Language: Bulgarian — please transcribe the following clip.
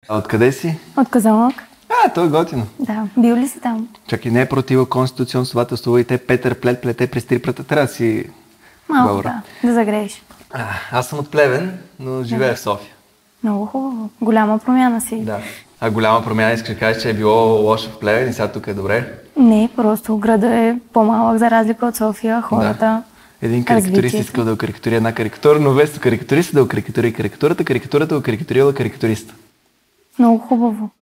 А откъде си? От Казанлък. То е готино. Да. Бил ли си там? Чакай, не е противоконституционно следователство и те Петър Плет плете през три прата. Трябва да си Малко, българ. да загрееш. Аз съм от Плевен, но живея в София. Много хубаво. Голяма промяна си. Да. А голяма промяна искаш да кажеш, че е било лошо в Плевен и сега тук е добре? Не, просто града е по-малък за разлика от София, хората. Един карикатурист искал да окарикатури една карикатура, но вместо карикатуриста да окарикатури карикатурата, карикатурата окарикатурила карикатуриста. Много хубаво.